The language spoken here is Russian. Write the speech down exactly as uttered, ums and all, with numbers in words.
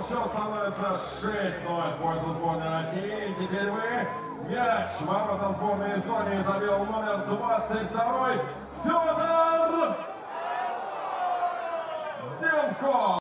Счет становится шесть ноль в пользу сборной России. И теперь вы. Мяч в ворота сборной Эстонии забил номер двадцать два Федор Земсков.